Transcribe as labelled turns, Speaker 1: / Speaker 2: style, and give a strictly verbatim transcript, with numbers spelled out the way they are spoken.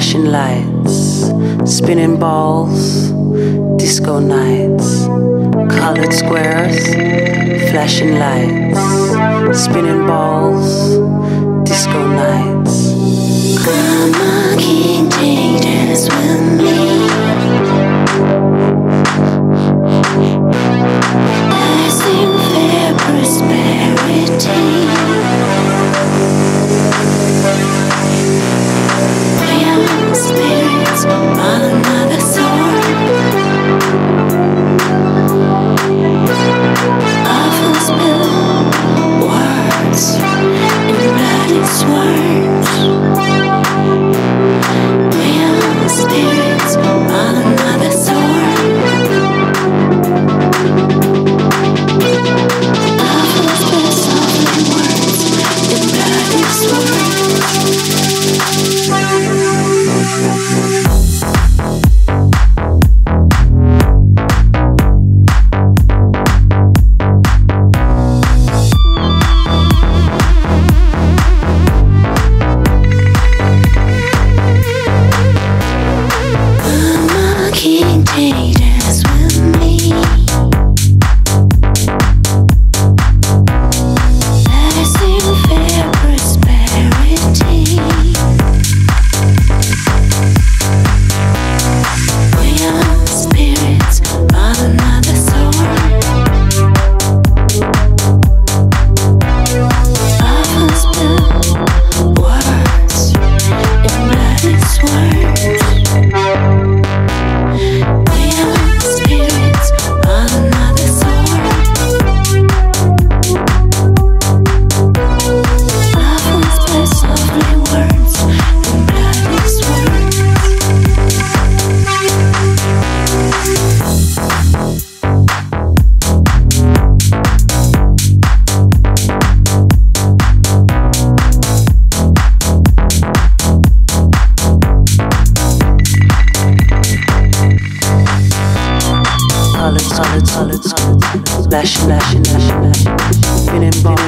Speaker 1: flashing lights, spinning balls, disco nights, colored squares, flashing lights, spinning balls, disco nights.
Speaker 2: Come on, King, take dance with me. Lasting fair prosperity. Young spirits on another sword. Often spill words in bloody swords. Young spirits on another sword. Often spill softly words in bloody swords.
Speaker 1: Flashing, flashing, flashing, flashing, spinning ball.